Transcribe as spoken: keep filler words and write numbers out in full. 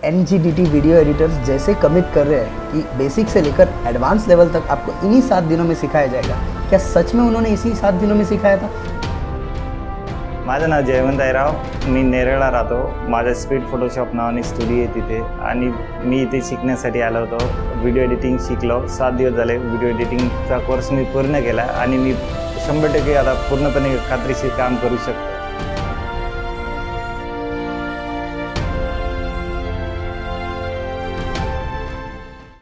N G D T video editors जैसे commit कर रहे हैं कि बेसिक से लेकर एडवांस लेवल तक आपको इन्हीं सात दिनों में सिखाया जाएगा, क्या सच में उन्होंने इसी सात दिनों में सिखाया था? माझं नाव जयवंत आयराव, मी नेरळला राहतो। माझा स्पीड फोटोशॉप नावाने स्टुडिओ आहे तिथे आणि मी इथे शिकण्यासाठी आलो होतो। व्हिडिओ एडिटिंग शिकलो, सात दिवस झाले व्हिडिओ एडिटिंगचा कोर्स मी पूर्ण केला आणि मी शंभर टक्के आता पूर्णपणे खात्रीशीर काम करू शकतो।